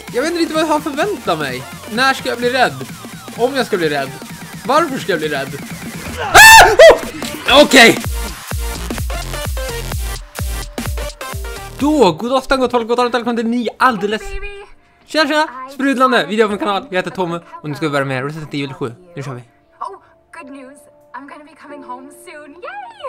Jag vet inte vad jag har förväntat mig. När ska jag bli rädd? Om jag ska bli rädd. Varför ska jag bli rädd? Okej. Då, god afton, gott folk, gott afton, välkommen till ni alldeles. Tjena, sprudlande video på min kanal. Jag heter Tommy och nu ska vi börja med Resident Evil 7. Nu kör vi. Oh, good news. I'm gonna be coming home soon. Yay!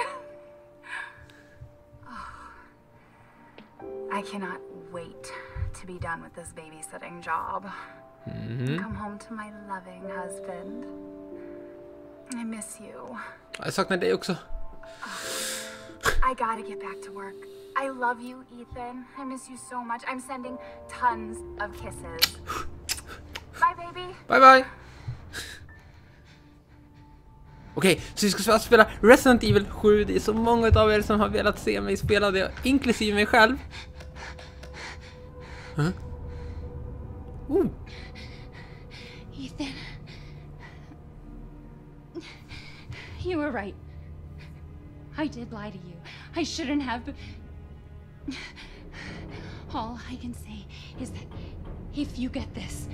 I cannot wait to be done with this babysitting job. Come home to my loving husband. I miss you. Jag saknar dig också. I gotta get back to work. I love you, Ethan. I miss you so much. I'm sending tons of kisses. Bye, baby. Bye, bye. Okej, så vi ska spela Resident Evil 7. Det är så många av er som har velat se mig spela det, inklusive mig själv. Ethan. You were right. I did lie to you. I shouldn't have. All I can say is that if you get this,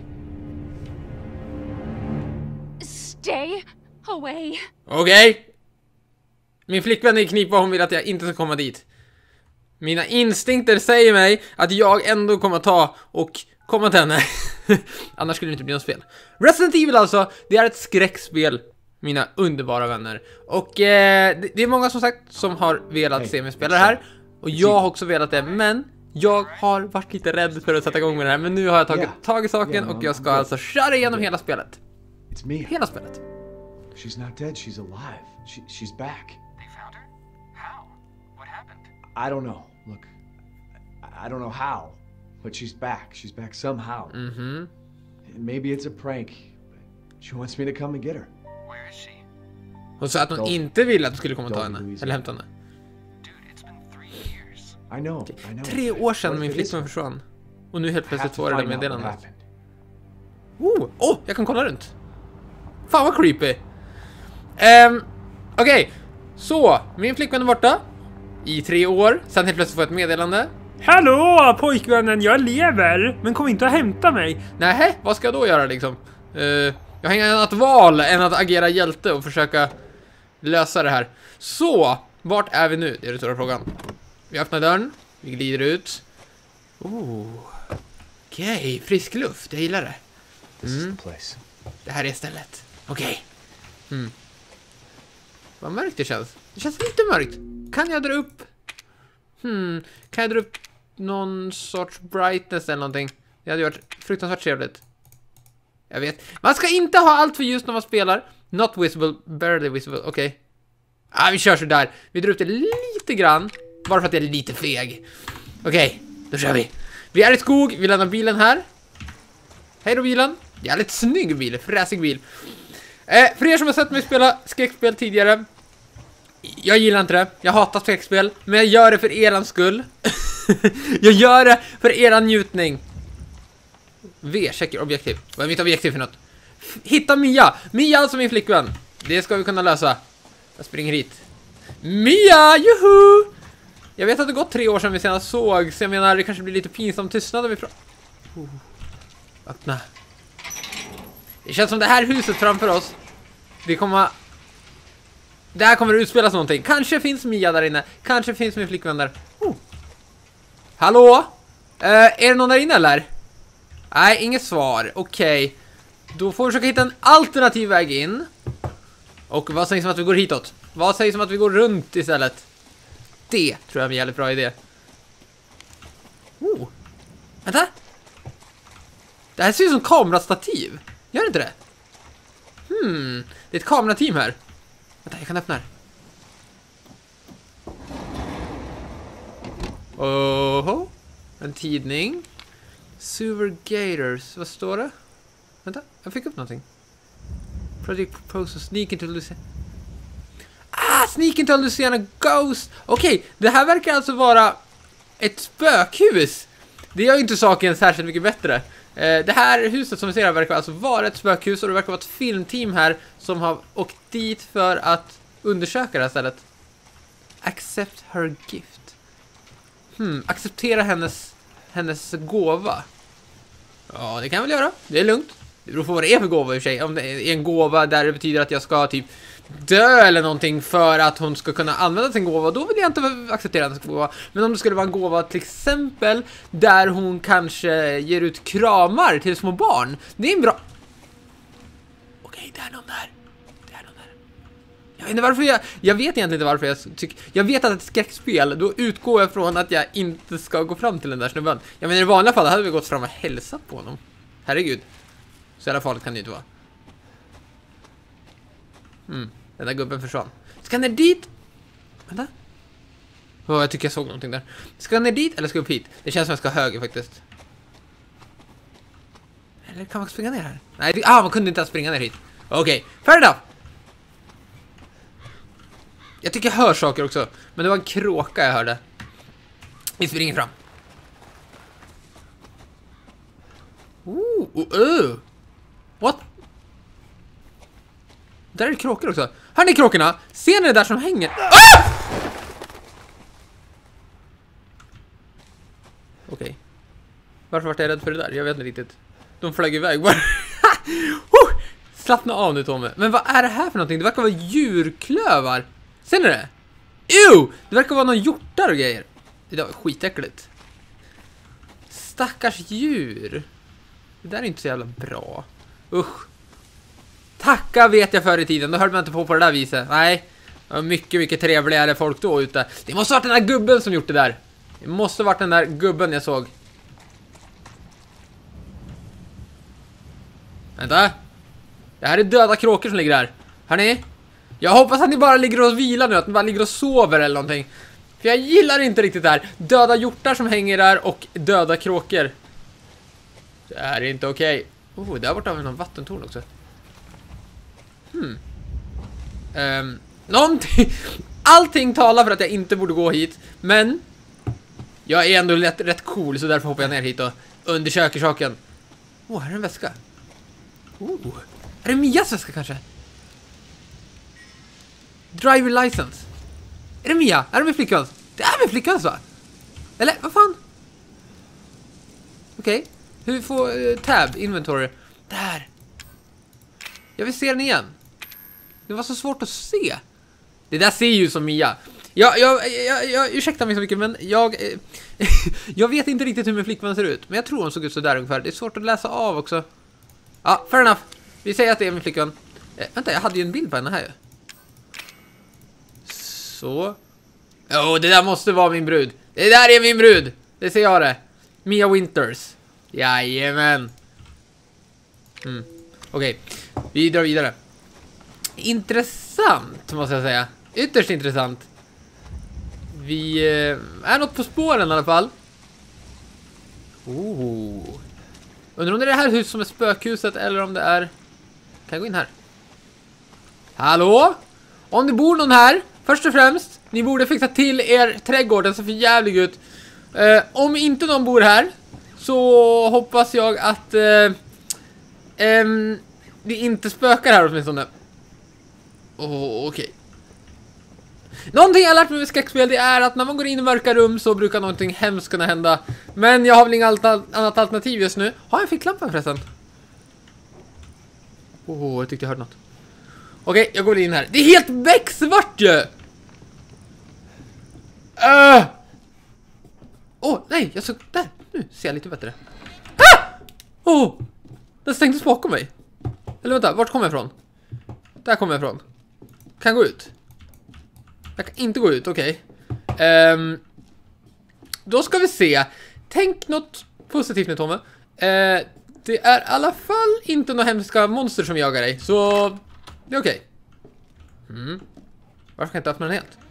stay away. Okej. Min flickvän är i knipa och hon vill att jag inte ska komma dit. Mina instinkter säger mig att jag ändå kommer ta och komma till henne. Annars skulle det inte bli något spel. Resident Evil alltså, det är ett skräckspel, mina underbara vänner. Och det är många som sagt som har velat se mig spela det här. Och jag har också velat det, men jag har varit lite rädd för att sätta igång med det här. Men nu har jag tagit tag i saken och jag ska alltså köra igenom hela spelet. Hela spelet. She's not dead, she's alive. She's back. They found her? How? What happened? I don't know. Look, I don't know how, but she's back. She's back somehow. Maybe it's a prank. She wants me to come and get her. Where is she? Hon sa att hon inte ville att du skulle komma och ta henne. Eller hämta henne. Dude, it's been 3 years. I know. 3 år sedan min flickvän försvann. Och nu helt plötsligt får jag det meddelandet. Jag kan kolla runt. Fan vad creepy. Okej. Så, min flickvän är borta i 3 år. Sen helt plötsligt får jag ett meddelande. Hallå pojkvännen, jag lever. Men kom inte och hämta mig. Nej, vad ska jag då göra liksom? Jag har inget annat val än att agera hjälte och försöka lösa det här. Så, vart är vi nu? Det är den stora frågan. Vi öppnar dörren, vi glider ut. Okej, frisk luft, jag gillar det. Det här är stället. Okej. Vad mörkt det känns. Det känns lite mörkt. Kan jag dra upp? Kan jag dra upp någon sorts brightness eller någonting? Det hade varit fruktansvärt trevligt. Jag vet. Man ska inte ha allt för ljust när man spelar. Not visible, barely visible. Okej. Vi kör så där. Vi drar upp det lite grann. Bara för att jag är lite feg. Okej, då kör vi. Vi är i skog. Vi lämnar bilen här. Hej då bilen. Jävligt snygg bil. Fräsig bil. För er som har sett mig spela skräckspel tidigare. Jag gillar inte det. Jag hatar skräckspel. Men jag gör det för eran skull. Jag gör det för eran njutning. Checker objektiv. Vad är mitt objektiv för något? Hitta Mia. Mia alltså min flickvän. Det ska vi kunna lösa. Jag springer hit. Mia, juhu! Jag vet att det gått 3 år sedan vi senast såg. Så jag menar det kanske blir lite pinsamt tystnad om vi öppna. Det känns som det här huset framför oss. Där kommer det utspelas någonting. Kanske finns Mia där inne. Kanske finns min flickvän där. Hallå? Är det någon där inne eller? Nej, inget svar. Okej. Då får vi försöka hitta en alternativ väg in. Och vad sägs om att vi går hitåt? Vad sägs om att vi går runt istället? Det tror jag är en jävligt bra idé. Vänta. Det här ser ut som kamerastativ. Gör det inte det? Det är ett kamerateam här. Vänta, jag kan öppna här. En tidning. Silver Gators. Vad står det? Vänta, jag fick upp någonting. Project proposal. Sneak into Luciana. Sneak into Luciana Ghost. Okej, det här verkar alltså vara ett spökhus. Det gör ju inte saken särskilt mycket bättre. Det här huset som vi ser här verkar alltså vara ett spökhus. Och det verkar vara ett filmteam här som har åkt dit för att undersöka det här stället. Accept her gift. Acceptera hennes gåva. Ja, det kan jag väl göra. Det är lugnt. Det beror på vad det är för gåva i sig. Om det är en gåva där det betyder att jag ska typ dö eller någonting för att hon ska kunna använda sin gåva, då vill jag inte acceptera den gåva. Men om det skulle vara en gåva till exempel där hon kanske ger ut kramar till små barn, det är en bra... Okej, det är någon där. Det är någon där. Jag vet inte varför jag vet egentligen inte varför jag tycker... Jag vet att ett skräckspel, då utgår jag från att jag inte ska gå fram till den där snubben. Jag menar i vanliga fall hade vi gått fram och hälsat på honom. Herregud. Så i alla fall kan det inte vara. Den där gubben försvann. Ska ner dit? Vänta. Jag tycker jag såg någonting där. Ska ner dit eller ska upp hit? Det känns som jag ska höger faktiskt. Eller kan man springa ner här? Nej, man kunde inte ens springa ner hit. Okej, fair enough. Jag tycker jag hör saker också. Men det var en kråka jag hörde. Vi springer fram. What? Där är det kråkor också. Här är kråkorna. Ser ni det där som hänger? Ah! Okej. Varför var jag rädd för det där? Jag vet inte riktigt. De flög iväg bara. Slappna av nu, Tommy. Men vad är det här för någonting? Det verkar vara djurklövar. Ser ni det? Det verkar vara någon hjortar och grejer. Det där var skitäckligt. Stackars djur. Det där är inte så jävla bra. Usch. Tacka vet jag förr i tiden. Då hörde man inte på det där viset. Nej. Det var mycket, mycket trevligare folk då ute. Det måste ha varit den där gubben som gjort det där. Det måste ha varit den där gubben jag såg. Vänta. Det här är döda kråkor som ligger här. Hörrni? Jag hoppas att ni bara ligger och vilar nu. Att ni bara ligger och sover eller någonting. För jag gillar inte riktigt det här. Döda hjortar som hänger där och döda kråkor. Det här är inte okej. Där borta har vi någon vattentorn också. Någonting. Allting talar för att jag inte borde gå hit. Men jag är ändå rätt cool, så därför hoppar jag ner hit och undersöker saken. Här är en väska. Är det Mias väska kanske? Driver license. Är det Mia? Är det min flickvän? Det är min flickvän, va? Eller, vad fan? Okej. Hur får tab, inventory? Där. Jag vill se den igen. Det var så svårt att se. Det där ser ju som Mia. Jag ursäktar mig så mycket, men jag vet inte riktigt hur min flickvän ser ut. Men jag tror hon såg ut så där ungefär. Det är svårt att läsa av också. Ja, fair enough. Vi säger att det är min flickvän. Vänta, jag hade ju en bild på henne här ju. Så. Det där måste vara min brud. Det där är min brud. Det ser jag det. Mia Winters. Jajamän. Okej, vi drar vidare. Intressant, måste jag säga. Ytterst intressant. Vi är något på spåren i alla fall. Undrar om det är det här huset som är spökhuset eller om det är... Kan jag gå in här? Hallå? Om det bor någon här, först och främst, ni borde fixa till er trädgård. Den ser för jävlig ut. Om inte någon bor här, så hoppas jag att det inte spökar här åtminstone. Okej. Någonting jag har lärt mig med skräckspel, det är att när man går in i mörka rum så brukar någonting hemskt kunna hända. Men jag har väl inget annat alternativ just nu. Har jag en ficklampa förresten? Jag tyckte jag hörde något. Okej, jag går in här. Det är helt becksvart ju! Nej, jag såg där. Nu ser jag lite bättre. Den stängdes bakom mig. Eller vänta, vart kommer jag ifrån? Där kommer jag ifrån. Kan jag gå ut? Jag kan inte gå ut, okej. Då ska vi se. Tänk något positivt med Tommy. Det är i alla fall inte några hemska monster som jagar dig. Så det är okej. Varför kan jag inte öppna den helt?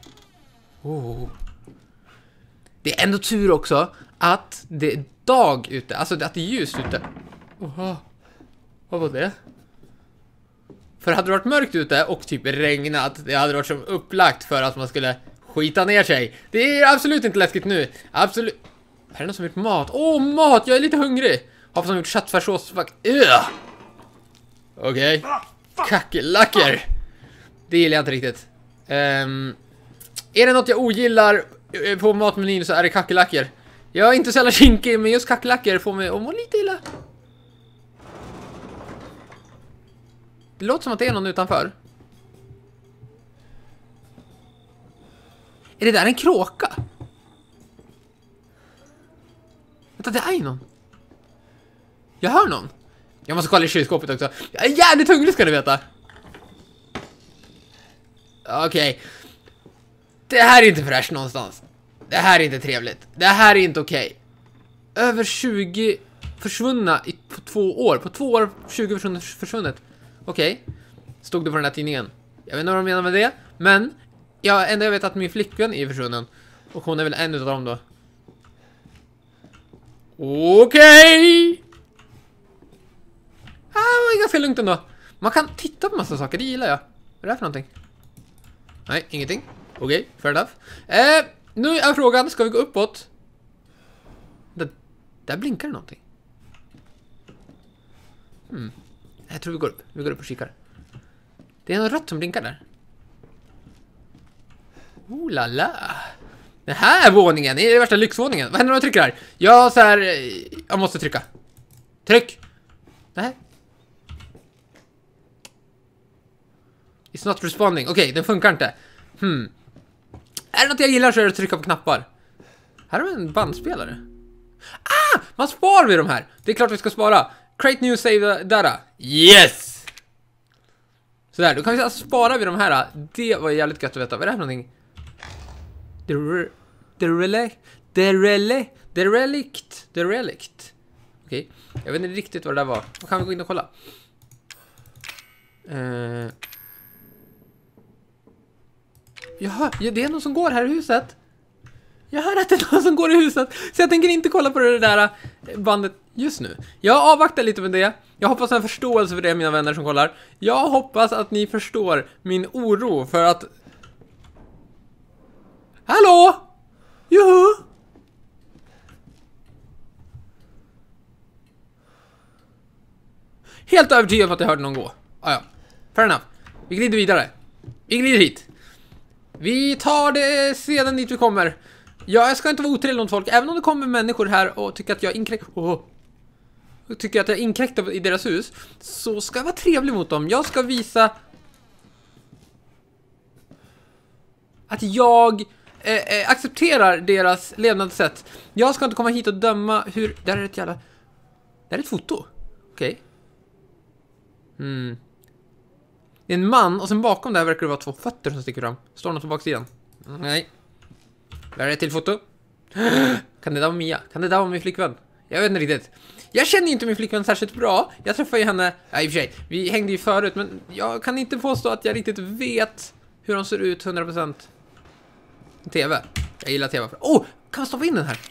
Det är ändå tur också att det är dag ute. Alltså att det är ljus ute. Vad var det? För hade det varit mörkt ute och typ regnat, det hade varit som upplagt för att man skulle skita ner sig. Det är absolut inte läskigt nu. Absolut. Här är någon som har gjort mat. Mat! Jag är lite hungrig. Hoppas som har gjort köttfärssås. Okej. Kackerlackor. Det gillar jag inte riktigt. Är det något jag ogillar på matmenyn så är det kackerlackor. Jag är inte så jävla kinkig, men just kackerlackor får mig att må lite illa. Det låter som att det är någon utanför. Är det där en kråka? Vänta, det är någon. Jag hör någon. Jag måste kolla i kylskåpet också. Jag är jävligt hungrig, ska du veta. Okej. Det här är inte fräscht någonstans. Det här är inte trevligt. Det här är inte okej. Över 20 försvunna på 2 år. På 2 år 20 försvunnet. Okej. Stod det på den här tidningen. Jag vet inte vad de menar med det. Men jag vet att min flickvän är försvunnen. Och hon är väl en utav dem då. Okej. Det var ganska lugnt ändå. Man kan titta på massa saker, det gillar jag. Vad är det här för någonting? Nej, ingenting. Okej, fair enough. Nu är frågan, ska vi gå uppåt? Där blinkar det någonting. Jag tror vi går upp. Vi går upp och kikar. Det är något rött som blinkar där. Oh la la. Den här våningen är det värsta lyxvåningen. Vad händer om jag trycker här? Jag måste trycka. Tryck. Nej. It's not responding. Okej, den funkar inte. Är det något jag gillar så är det att trycka på knappar. Här har vi en bandspelare. Man sparar vid de här. Det är klart vi ska spara. Create new save data. Yes! Sådär, då kan vi spara vid de här. Det var jävligt gött att veta. Vad är det här för någonting? The relict. Okej, jag vet inte riktigt vad det där var. Då kan vi gå in och kolla. Jaha, det är någon som går här i huset. Jag hör att det är någon som går i huset. Så jag tänker inte kolla på det där bandet just nu. Jag avvaktar lite med det. Jag hoppas ni har förståelse för det, mina vänner som kollar. Jag hoppas att ni förstår min oro för att... Hallå? Joho! Helt övertygad om att jag hörde någon gå. Ja. Fair enough. Vi glider vidare. Vi glider hit. Vi tar det sedan dit vi kommer. Jag ska inte vara otrevlig mot folk. Även om det kommer människor här och tycker att jag inkräktar i deras hus, så ska jag vara trevlig mot dem. Jag ska visa att jag accepterar deras levnadssätt. Jag ska inte komma hit och döma hur... Där är ett jävla... Där är ett foto. Okej. Det är en man och sen bakom där verkar det vara 2 fötter som sticker fram. Står något på baksidan? Nej. Där är ett till foto. Kan det där vara Mia? Kan det där vara min flickvän? Jag vet inte riktigt. Jag känner inte min flickvän särskilt bra. Jag träffade ju henne... Nej, i och för sig. Vi hängde ju förut, men jag kan inte påstå att jag riktigt vet hur de ser ut 100%. TV. Jag gillar TV. Kan man stoppa in den här?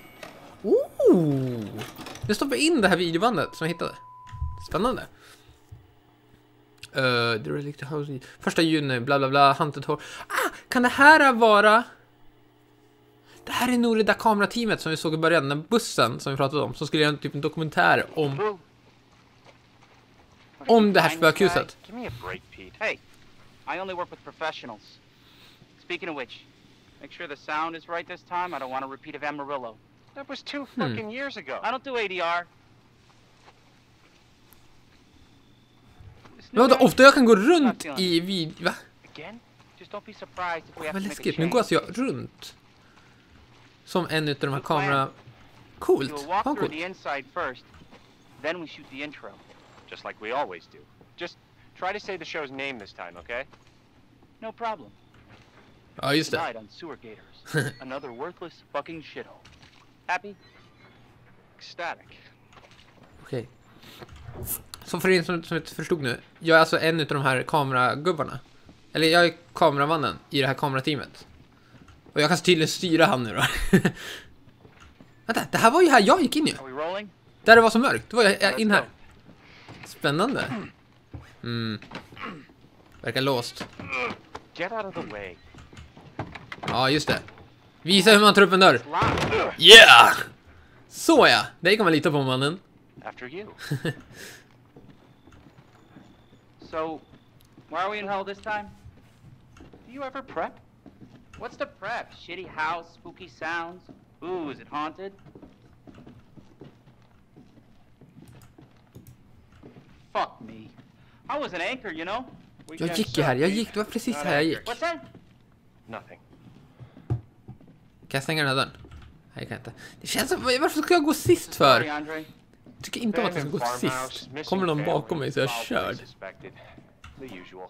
Jag stoppar in det här videobandet som jag hittade. Spännande. The Relic House. 1 juni, bla bla bla, Hunted Horror. Kan det här vara... Det här är nog det där kamerateamet som vi såg i början, den bussen som vi pratade om, som skulle göra typ en dokumentär om det här spökhuset. Give me a break, Pete. Hey, I only work with professionals. Speaking of which, make sure the sound is right this time. I don't want a repeat of Amarillo. That was 2 fucking years ago. I don't do ADR. Men vadå, ofta jag kan gå runt i va? Again? Just don't be surprised if we have Vad to make a läskigt, change. nu går alltså jag runt. Som en utav de här kamera... Coolt, We'll walk fan through coolt. the inside first, then we shoot the intro. Just like we always do. Just try to say the show's name this time, okay? No problem. Ja, just det. Tonight on Sewer Gators. Another worthless fucking shithole. Happy? Ecstatic. Okej. Så för er som inte förstod nu, jag är alltså en utav de här kameragubbarna. Eller jag är kameramannen i det här kamerateamet. Och jag kan tydligen styra han nu då. Vänta, det här var ju här jag gick in ju. Are we rolling? Där det var så mörkt, då var jag Let's in här. go. Spännande. Verkar låst. Get out of the way. Ja, just det. Visa hur man tar upp en dörr. Lock. Yeah! Så ja, det kan man lita på, mannen. After you. So, why are we in hell this time? Do you ever prep? What's the prep? Shitty house, spooky sounds. Ooh, is it haunted? Fuck me. I was an anchor, you know. Jag gick ju här, det var precis här jag gick. What's that? Nothing. Kan jag stänga den här dörren? Nej, jag kan inte. Det känns som, varför ska jag gå sist för? Sorry, Andre. Jag tycker inte om att jag ska gå sist. Kommer någon bakom mig så jag är körd. The usual.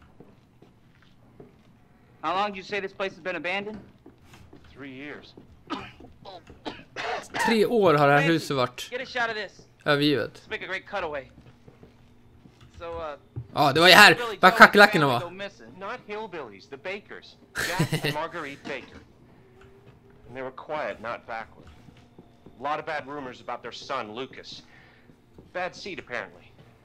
How long do you say this place has been abandoned? 3 years. 3 år har det här huset varit Get a shot of this. övergivet. Let's make a great cutaway. So, Ja, det var ju här. Var kackerlackorna var. Not hillbillies, the Bakers. Jack and Marguerite Baker. And they were quiet, not backward. A lot of bad rumors about their son, Lucas. Bad seed, apparently.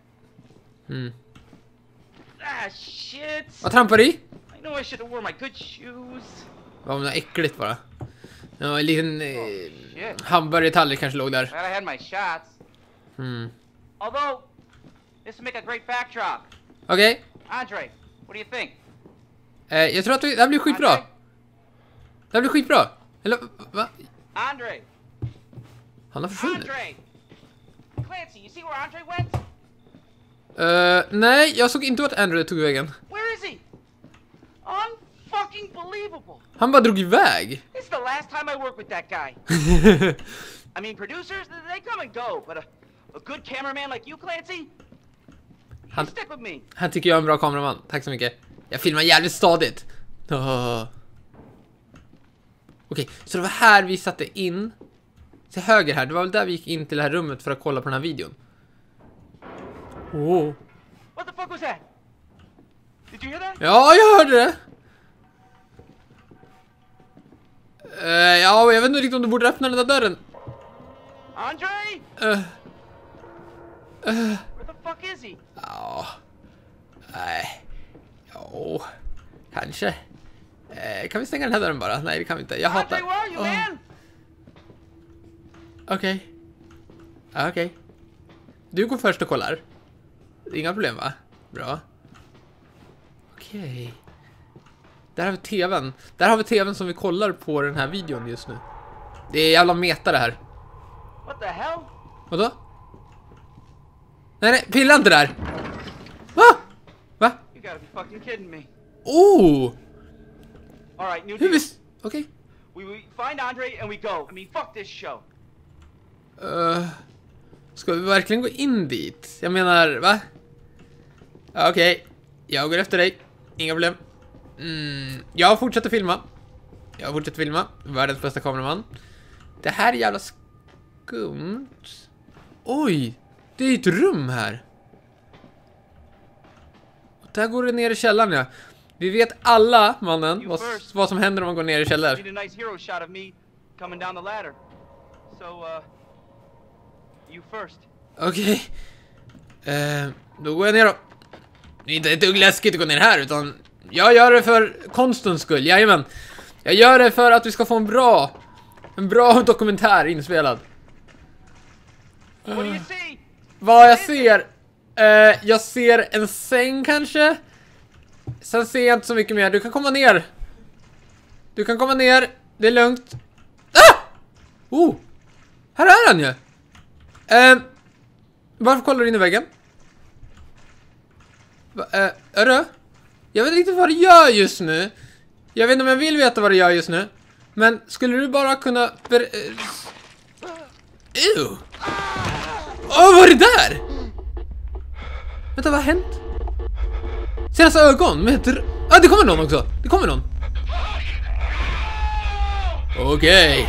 Ah, shit. Vad trampar du i? I know I should have worn my good shoes. Ja, men det var äckligt bara. Ja, en liten hamburgertallrik kanske låg där. Glad I had my shots. Although, this would make a great backdrop. Okej. Andre, what do you think? Jag tror att det här blir skitbra. Det här blir skitbra. Eller, va? Andre! Han har försvunnit. Andre! Clancy, you see where Andre went? Nej, jag såg inte vart Andrew tog vägen. Where is he? Unfucking believable. Han bara drog iväg. This is the last time I work with that guy. I mean, producers, they come and go, but a good cameraman like you, Clancy, Han, stick with me. han tycker jag är en bra kameraman. Tack så mycket. Jag filmar jävligt stadigt. Okej, så det var här vi satte in. Till höger här, det var väl där vi gick in till det här rummet för att kolla på den här videon. Oh. What the fuck was that? Did you hear that? Ja, jag hörde det. Ja, jag vet inte riktigt om du borde öppna den där dörren. Andre? Where the fuck is he? Ja. Nej. Ja. Kanske. Kan vi stänga den här dörren bara? Nej, det kan vi inte. Jag hatar. Andre, where are you, man? Okej. Okej. Du går först och kollar. Inga problem, va? Bra. Okej. Där har vi tvn. Där har vi tvn som vi kollar på den här videon just nu. Det är jävla meta det här. What the hell? Vadå? Nej, pilla inte där. Va? Va? You gotta be fucking kidding me. Oh! All right, new Hur deal. visst? Okej. We find Andre and we go. I mean, fuck this show. Ska vi verkligen gå in dit? Jag menar, va? Okej. Jag går efter dig. Inga problem. Jag fortsätter filma. Världens bästa kameraman. Det här är jävla skumt. Oj! Det är ett rum här. Och där går det ner i källaren, ja. Vi vet alla, mannen, vad som händer om man går ner i källaren. Need a nice hero shot of me coming down the ladder. So, you first. Okej. Då går jag ner då. Det är inte ett dugg läskigt att gå ner här, utan jag gör det för konstens skull. Jajamän. Jag gör det för att vi ska få en bra dokumentär inspelad. What do you see? Vad jag ser? Jag ser en säng kanske. Sen ser jag inte så mycket mer. Du kan komma ner. Det är lugnt. Ah! Oh! Här är han ju. Varför kollar du in i väggen? Är du? Jag vet inte vad du gör just nu. Jag vet inte om jag vill veta vad du gör just nu. Men skulle du bara kunna... Vad var det där? Vänta, vad har hänt? Ser hans ögon? Det kommer någon också. Det kommer någon. Okej.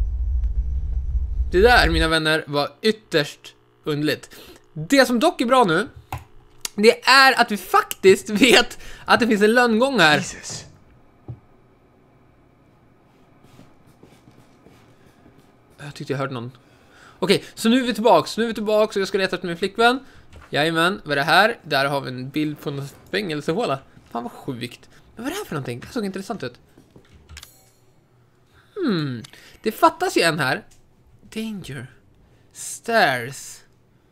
Det där, mina vänner, var ytterst underligt. Det som dock är bra nu, det är att vi faktiskt vet att det finns en lönngång här. Jesus. Jag tyckte jag hörde någon. Okej, så nu är vi tillbaks. Och jag ska leta efter min flickvän. Jajamän, vad är det här? Där har vi en bild på en fängelsehåla. Fan vad sjukt. Men vad är det här för någonting? Det såg intressant ut. Det fattas ju en här. Danger. Stairs.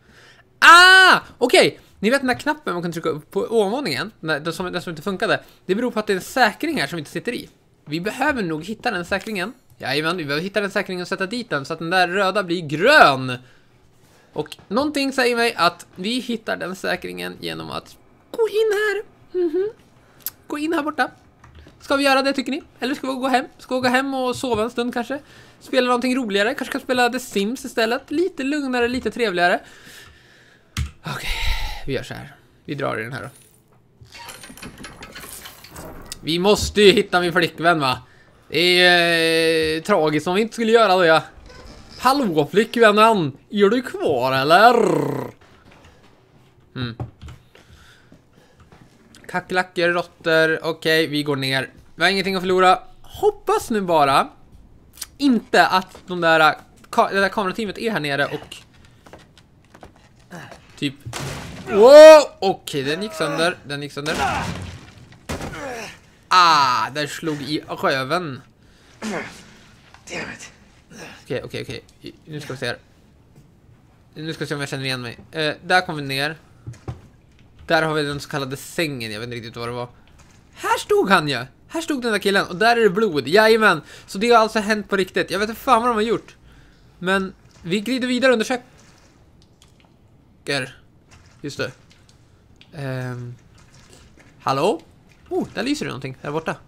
Okej. Ni vet den här knappen man kan trycka upp på ovanvåningen, den som inte funkade. Det beror på att det är en säkring här som inte sitter i. Vi behöver nog hitta den säkringen. Jajamän, vi behöver hitta den säkringen och sätta dit den så att den där röda blir grön. Och någonting säger mig att vi hittar den säkringen genom att gå in här. Gå in här borta. Ska vi göra det tycker ni? Eller ska vi gå hem? Ska vi gå hem och sova en stund kanske? Spela någonting roligare? Kanske ska spela The Sims istället? Lite lugnare, lite trevligare. Okej, vi gör så här. Vi drar i den här då. Vi måste ju hitta min flickvän va? Det är tragiskt om vi inte skulle göra det. Hallå flickvännen, är du kvar eller? Kacklacker, råttor. Okej, vi går ner. Vi har ingenting att förlora. Hoppas nu bara inte att det där kamerateamet är här nere och typ. Wow! Okej, den gick sönder. Den gick sönder. Där slog i röven. Okej. Nu ska vi se här. Nu ska vi se om jag känner igen mig. Där kommer vi ner. Där har vi den så kallade sängen. Jag vet inte riktigt vad det var. Här stod han ju. Här stod den där killen. Och där är det blod. Jajamän. Så det har alltså hänt på riktigt. Jag vet inte fan vad de har gjort. Men vi glider vidare under undersöker. Just det. Hallå? Där lyser det någonting. Där borta.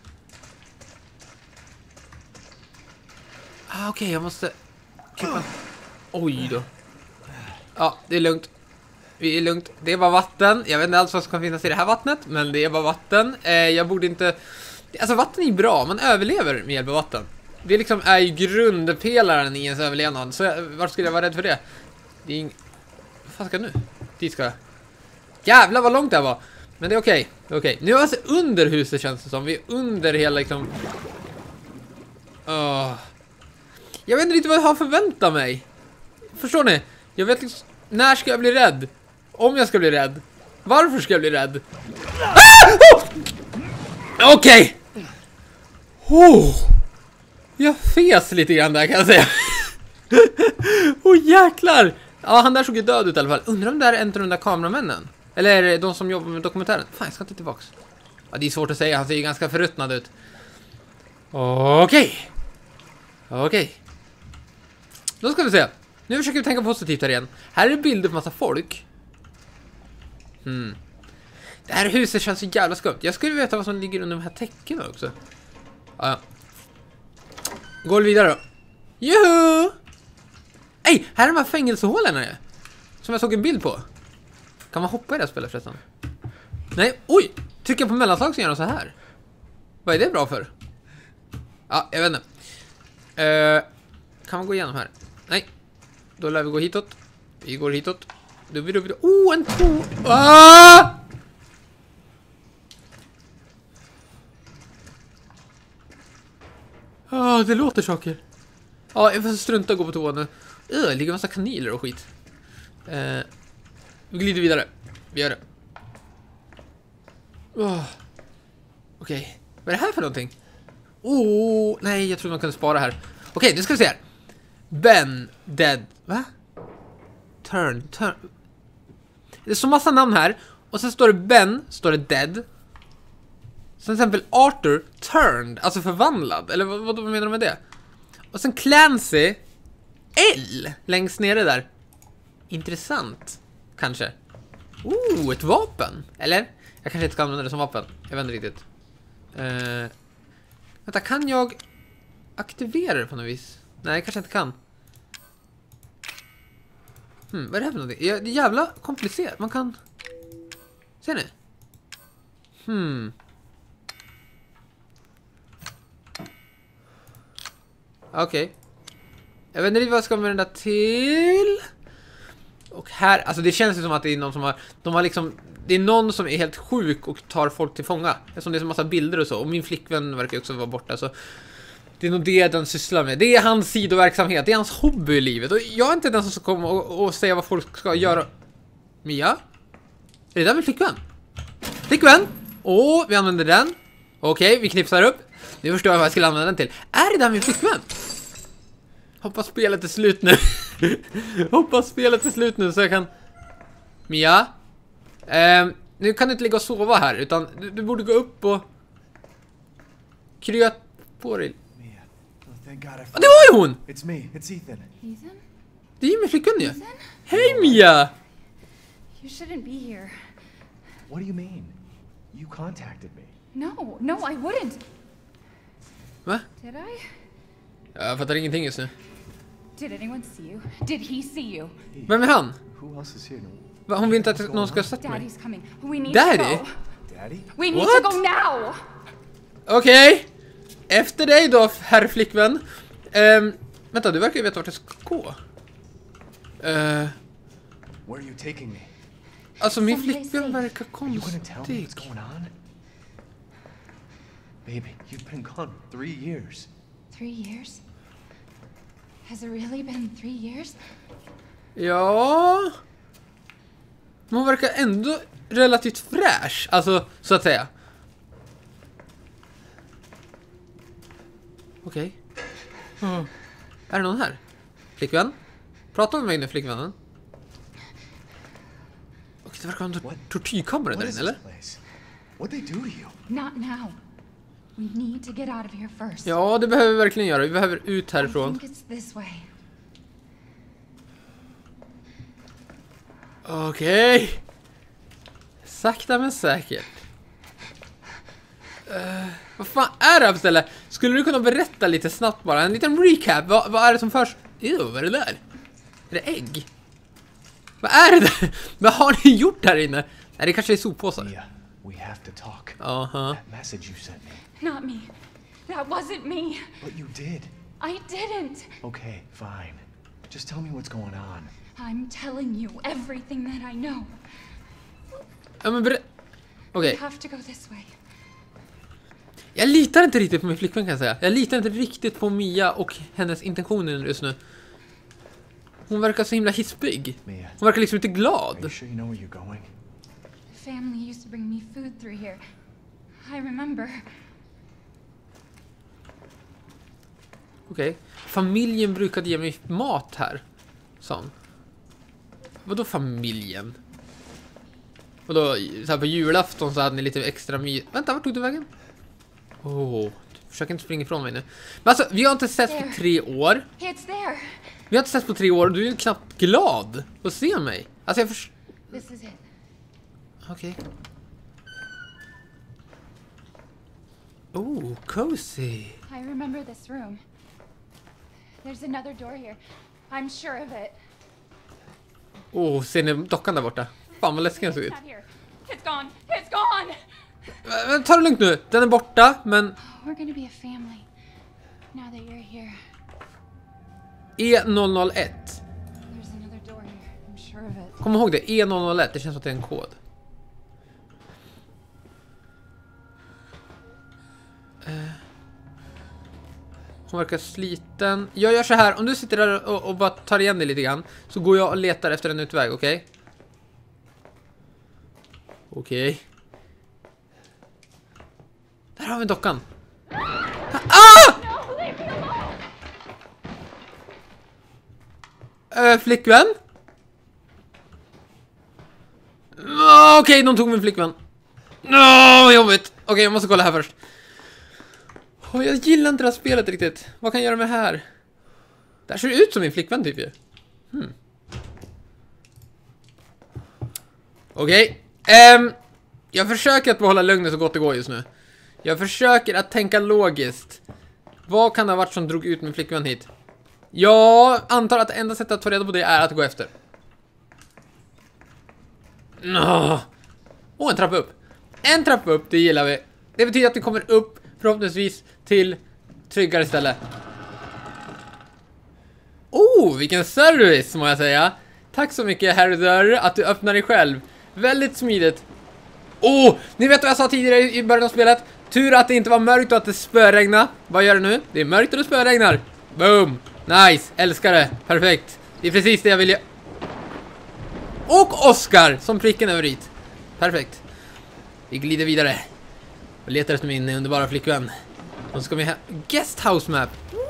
Okej, jag måste klippa. Oj då. Ja, det är lugnt. Vi är lugnt. Det är bara vatten. Jag vet inte alls vad som kan finnas i det här vattnet. Men det är bara vatten. Jag borde inte... Alltså vatten är bra. Man överlever med hjälp av vatten. Det liksom är ju grundpelaren i ens överlevnad. Så varför skulle jag vara rädd för det? Det är vad fan ska jag nu? Dit ska jag. Jävlar vad långt det här var. Men det är okej. Det är okej. Nu är vi alltså under huset känns det som. Vi är under hela liksom... Jag vet inte riktigt vad jag har förväntat mig. Förstår ni? Jag vet liksom... När ska jag bli rädd? Om jag ska bli rädd. Varför ska jag bli rädd? Okej. Jag fes lite grann där kan jag säga. Jäklar. Ja, han där såg ju död ut i alla fall. Undrar om det är en av de där kameramännen. Eller är det de som jobbar med dokumentären? Fan, jag ska inte tillbaks. Ja, det är svårt att säga. Han ser ju ganska förruttnad ut. Okej. Då ska vi se. Nu försöker vi tänka positivt här igen. Här är det bilder på massa folk. Det här huset känns så jävla skumt. Jag skulle veta vad som ligger under de här täckena också. Ja. Går vidare då. Juhu! Ej, här är de här fängelsehålen ju. Som jag såg en bild på. Kan man hoppa i det här spelet förresten? Nej, oj! Trycka på mellanslag så gör de så här. Vad är det bra för? Ja, jag vet inte. Kan man gå igenom här? Nej. Då lär vi gå hitåt. Vi går hitåt. En to. Det låter saker. Ja, jag får strunta och gå på toa nu. Det ligger en massa kanyler och skit. Vi glider vidare. Vi gör det. Okej. Vad är det här för någonting? Nej, jag tror man kunde spara här. Okej, nu ska vi se här. Ben dead. Va? Turn. Det är så massa namn här. Och sen står det Ben, står det dead. Sen till exempel Arthur turned, alltså förvandlad. Eller vad menar de med det? Och sen Clancy L längst nere där. Intressant. Kanske. Ett vapen. Eller? Jag kanske inte ska använda det som vapen. Jag vet inte riktigt. Vänta, kan jag aktivera det på något vis? Nej, jag kanske inte kan. Vad är det här för någonting? Det är jävla komplicerat. Man kan... Ser ni? Okej. Jag vet inte riktigt vad jag ska med den där till. Och här, alltså det känns ju som att det är någon som har... De har liksom... Det är någon som är helt sjuk och tar folk till fånga. Eftersom det är så massa bilder och så. Och min flickvän verkar också vara borta, så... Det är nog det den sysslar med. Det är hans sidoverksamhet. Det är hans hobby i livet. Och jag är inte den som ska komma och säga vad folk ska göra. Mia? Är det där min flickvän? Flickvän? Vi använder den. Okej, vi knipsar upp. Nu förstår jag vad jag skulle använda den till. Är det där min flickvän? Hoppas spelet är slut nu. Hoppas spelet är slut nu så jag kan... Mia? Nu kan du inte ligga och sova här. Utan du borde gå upp och... Krya på dig. Thank God I Det var ju hon! It's me. It's Ethan. Ethan? Det är ju min flickvän ju. Hej Mia! You shouldn't be here. What do you mean? You contacted me. No, I wouldn't. Va? Did I? Jag fattar ingenting just nu. Did anyone see you? Did he see you? Vem är han? Who else is here? Va, hon vill inte att någon ska ha sett mig. Daddy's coming. We need Daddy? to go. Daddy? We need What? to go now. Okej. Efter dig då, herr flickvän. Vänta, du verkar ju veta vart jag ska gå. Where are you taking me? Alltså min Someplace flickvän safe. verkar Are you gonna tell me konstig. what's going on? Baby, you've been gone 3 years. 3 years? Has it really been 3 years? Ja. Men hon verkar ändå relativt fräsch. Alltså, så att säga. Okej. Är det någon här? Flickvän? Prata med mig nu, flickvännen. Okej, det verkar vara en tortyrkammare What där is inne, this eller? place? What'd they do to you? Not now. We need to get out of here first. Ja, det behöver vi verkligen göra. Vi behöver ut I härifrån. think it's this way. Okej. Sakta men säkert. Vad fan är det här för ställe? Skulle du kunna berätta lite snabbt bara? En liten recap. Vad är det som förs? Vad är det där? Är det ägg? Vad är det där? Vad har ni gjort här inne? Nej, det kanske är soppåsar. Mia, we have to talk. Aha. That message you sent me. Not me. That wasn't me. But you did. I didn't. Okay, fine. Just tell me what's going on. I'm telling you everything that I know. Ja, men Okej. We have to go this way. Jag litar inte riktigt på min flickvän, kan jag säga. Jag litar inte riktigt på Mia och hennes intentioner just nu. Hon verkar så himla hispig. Mia, Hon verkar liksom inte are glad. you sure you know where you're going? The family used to bring me food through here. I remember. Okej. Familjen brukade ge mig mat här. Sån. Vadå familjen? Vadå, så här på julafton så hade ni lite extra Vänta, vart tog du vägen? Försök inte springa ifrån mig nu. Men alltså, vi har inte sett på 3 år. It's there. Vi har inte sett på 3 år och du är ju knappt glad att se mig. Alltså jag This is it. Okej. Cozy. I remember this room. There's another door here. I'm sure of it. Ser ni dockan där borta? Fan vad läskig den såg ut. It's not here. It's gone. It's gone. Men ta det lugnt nu. Den är borta, men We're gonna be a family. Now that you're here. E001. There's another door here. I'm sure of it. Kom ihåg det, E001. Det känns som att det är en kod. Hon verkar sliten. Jag gör så här, om du sitter där och bara tar igen dig lite grann, så går jag och letar efter en utväg, okej? Okej. Där har vi dockan. Flickvän? Okej, de tog min flickvän. Vad jobbigt. Okej, jag måste kolla här först. Jag gillar inte det här spelet riktigt. Vad kan jag göra med här? Det här ser ut som min flickvän typ ju. Okej. Jag försöker att behålla lugnet så gott det går just nu. Jag försöker att tänka logiskt. Vad kan det ha varit som drog ut min flickvän hit? Jag antar att enda sättet att få reda på det är att gå efter. En trappa upp. En trappa upp, det gillar vi. Det betyder att vi kommer upp förhoppningsvis till tryggare ställe. Vilken service må jag säga. Tack så mycket herr dörr att du öppnar dig själv. Väldigt smidigt. Ni vet vad jag sa tidigare i början av spelet. Tur att det inte var mörkt och att det spöregnar. Vad gör det nu? Det är mörkt och det spöregnar. Boom. Nice, älskar det. Perfekt. Det är precis det jag vill göra. Och Oscar som pricken över dit. Perfekt. Vi glider vidare och letar efter min underbara flickvän. Då ska vi ha guesthouse map.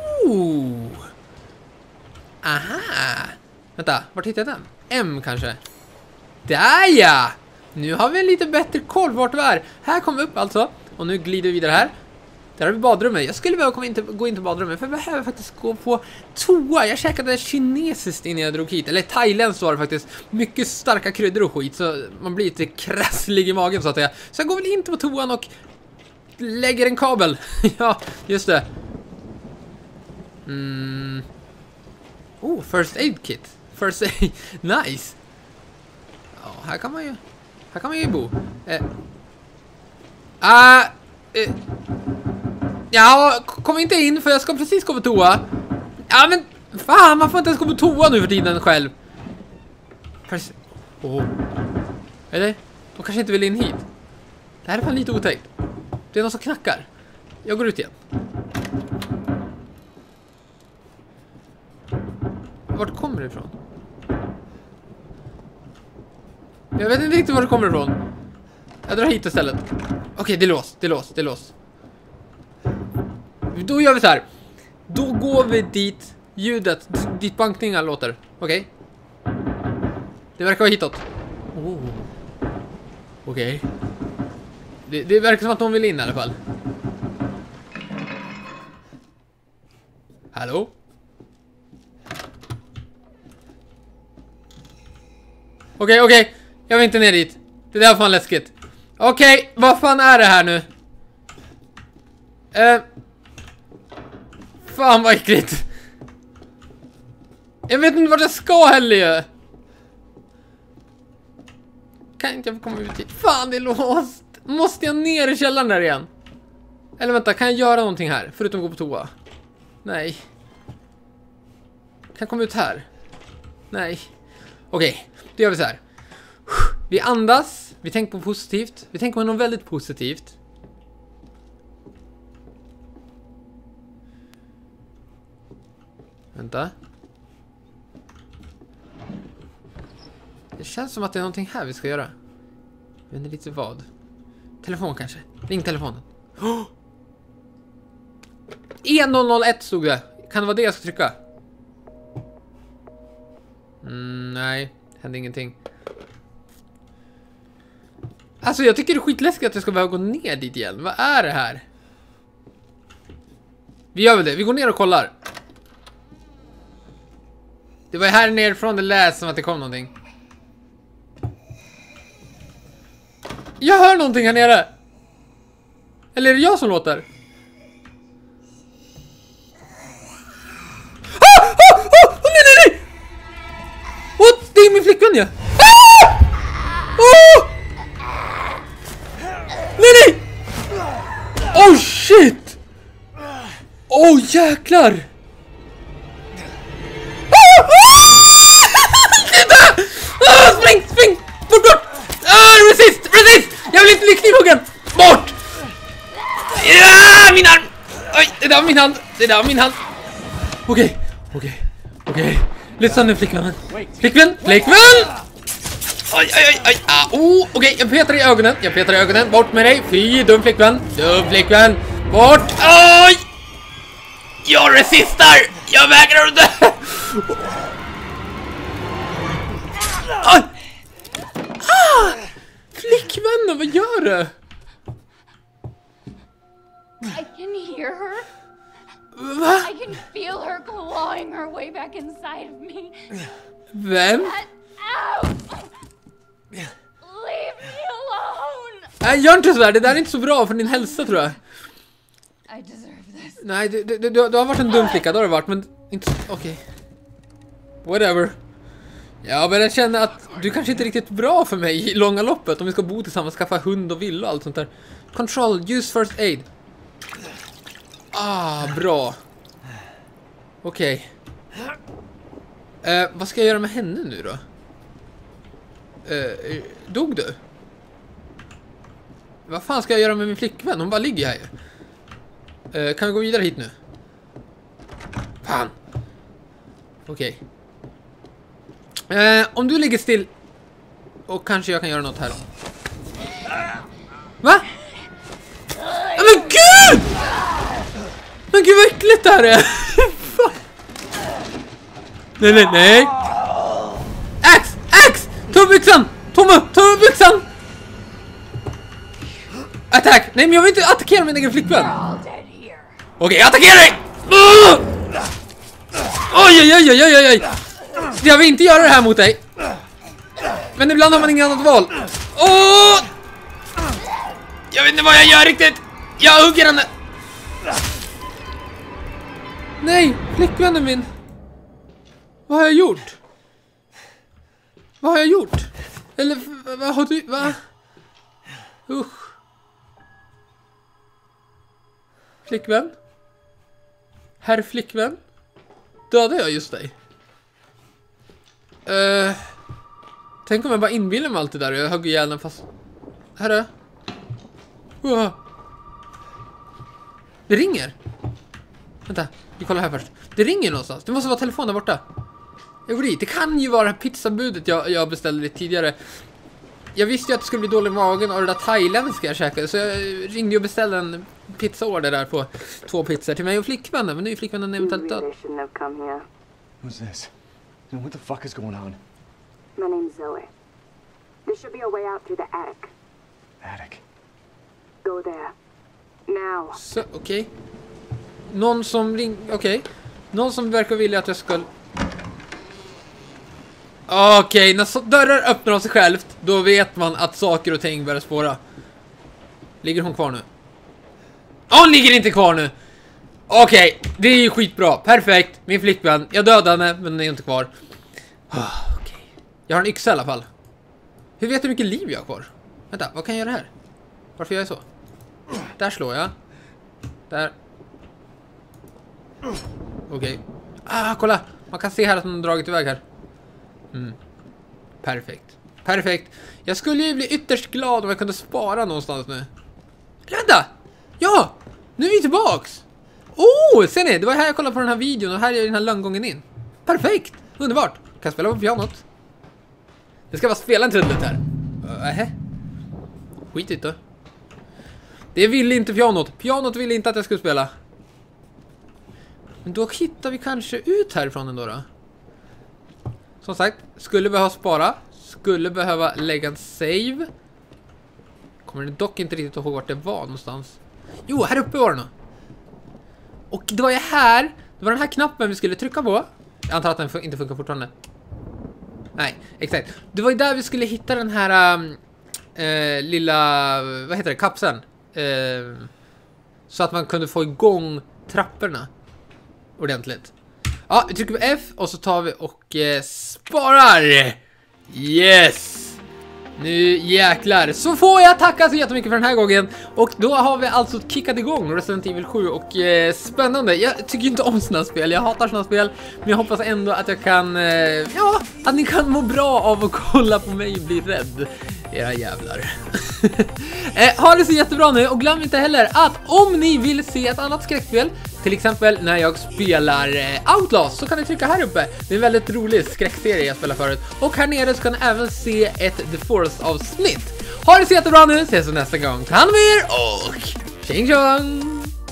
Aha. Vänta, vart hittade jag den? M kanske. Där ja. Nu har vi en lite bättre koll vart vi är. Här kommer vi upp alltså. Och nu glider vi vidare här. Där har vi badrummet. Jag skulle behöva gå in till badrummet, för jag behöver faktiskt gå på toa. Jag käkade kinesiskt innan jag drog hit. Eller thailändskt var det faktiskt. Mycket starka kryddor och skit, så man blir lite krasslig i magen så att säga. Så jag går väl inte på toan och lägger en kabel. Ja, just det. Oh, first aid kit. First aid. Nice. Ja, här kan man ju bo. Ja, kom inte in för jag ska precis gå på toa. Ja, men fan, man får inte ens gå på toa nu för tiden själv. Eller? De kanske inte vill in hit. Det här är fan lite otäckt. Det är någon som knackar. Jag går ut igen. Vart kommer det ifrån? Jag vet inte riktigt var det kommer ifrån. Jag drar hit istället. Okej, det är låst. Då gör vi så här. Då går vi dit ljudet, dit bankningar låter. Okej. Det verkar vara hitåt. Okej. Det verkar som att de vill in i alla fall. Hallå? Okej. Jag vill inte ner dit. Det där var fan läskigt. Okej, vad fan är det här nu? Fan vad äckligt. Jag vet inte vart jag ska heller ju. Kan inte jag få komma ut hit? Fan, det är låst. Måste jag ner i källaren där igen? Eller vänta, kan jag göra någonting här? Förutom gå på toa? Nej. Kan jag komma ut här? Nej. Okej, då gör vi så här. Vi andas. Vi tänker på positivt. Vi tänker på något väldigt positivt. Vänta. Det känns som att det är någonting här vi ska göra. Men det är lite vad. Telefon kanske. Ring telefonen. 1001 stod det. Kan det vara det jag ska trycka? Nej, hände ingenting. Alltså jag tycker det är skitläskigt att jag ska behöva gå ner dit igen. Vad är det här? Vi gör väl det. Vi går ner och kollar. Det var här nerifrån det lät som att det kom någonting. Jag hör någonting här nere. Eller är det jag som låter? Nej! What? Det är min flickvän ju. Nej! Oh shit! Oh jäklar! Spring! Bort! Resist! Jag vill inte bli knivhuggen! Bort! Ja, min arm! Oj, det där var min hand. Okej. Lyssna nu, flickvän! Oj! Okej, jag petar i ögonen. Bort med dig! Fy, dum flickvän! Bort! Oj! Jag resistar! Jag vägrar att dö! Oj! Flickvännen, vad gör du? I can hear her. Va? I can feel her clawing her way back inside of me. Vem? Get out! Leave me alone! Nej, gör inte sådär. Det där är inte så bra för din hälsa, tror jag. I deserve this. Nej, du har varit en dum flicka, det har du varit, men inte... Okej. Whatever. Jag börjar känna att du kanske inte är riktigt bra för mig i långa loppet om vi ska bo tillsammans, skaffa hund och villa och allt sånt där. Control, use first aid. Bra. Okej. Vad ska jag göra med henne nu då? Dog du? Vad fan ska jag göra med min flickvän? Hon bara ligger här ju. Kan vi gå vidare hit nu? Fan. Okej. Om du ligger still. Och kanske jag kan göra något här då. Va? Men gud! Men gud vad äckligt det här är. Nej. Ax! Ta upp byxan! Ta upp byxan! Attack! Nej, men jag vill inte attackera min egen flickvän. We're all dead Okej, jag attackerar dig! Oj. Jag vill inte göra det här mot dig. Men ibland har man inget annat val. Jag vet inte vad jag gör riktigt. Jag hugger henne. Nej, flickvännen min. Vad har jag gjort? Vad har jag gjort? Eller vad har du... Va? Usch. Flickvän? Herr flickvän? Dödade jag just dig? Tänk om jag bara inbillar mig allt det där och jag hugger ihjäl den fast... Herre? Det ringer. Vänta, vi kollar här först. Det ringer någonstans. Det måste vara telefonen där borta. Jag går dit. Det kan ju vara pizzabudet jag beställde lite tidigare. Jag visste ju att det skulle bli dålig i magen av det där thailändska jag käkade. Så jag ringde och beställde en pizzaorder där på 2 pizzor till mig och flickvännen. Men nu är flickvännen eventuellt död. Who's this? What the fuck is going on? My name's Zoe. There should be a way out through the attic. Attic. Go there. Now. Så, okej. Någon som Någon som verkar vilja att jag ska... Okej, när dörrar öppnar av sig självt, då vet man att saker och ting börjar spåra. Ligger hon kvar nu? Hon ligger inte kvar nu! Okej, det är ju skitbra. Perfekt, min flickvän. Jag dödade henne, men den är inte kvar. Okej. Jag har en yxa i alla fall. Hur vet du hur mycket liv jag har kvar? Vänta, vad kan jag göra här? Varför gör jag så? Där slår jag. Där. Okej. Kolla! Man kan se här att hon har dragit iväg här. Perfekt. Jag skulle ju bli ytterst glad om jag kunde spara någonstans nu. Vänta! Ja! Nu är vi tillbaks! Ser ni? Det var här jag kollade på den här videon och här är den här lönngången in. Perfekt! Underbart! Kan jag spela på pianot? Det ska bara spela en trudelutt här. Skitigt då. Det ville inte pianot. Pianot ville inte att jag skulle spela. Men då hittar vi kanske ut härifrån ändå då. Som sagt, skulle behöva spara. Skulle behöva lägga en save. Kommer dock inte riktigt ihåg vart det var någonstans. Jo, här uppe var det nog. Och det var ju här. Det var den här knappen vi skulle trycka på. Jag antar att den inte funkar fortfarande. Nej, exakt. Det var ju där vi skulle hitta den här lilla, vad heter det, kapseln. Så att man kunde få igång trapporna ordentligt. Ja, vi trycker på F och så tar vi och sparar. Yes! Nu jäklar. Så får jag tacka så jättemycket för den här gången. Och då har vi alltså kickat igång Resident Evil 7 och spännande. Jag tycker inte om såna spel. Jag hatar såna spel. Men jag hoppas ändå att jag kan, att ni kan må bra av att kolla på mig bli rädd. Era jävlar. Ha det så jättebra nu och glöm inte heller att om ni vill se ett annat skräckspel, till exempel när jag spelar Outlast, så kan ni trycka här uppe. Det är en väldigt rolig skräckserie jag spelar förut. Och här nere så kan ni även se ett The Forest avsnitt. Ha det så jättebra nu, ses vi nästa gång. Ta hand om er och tjing tjong!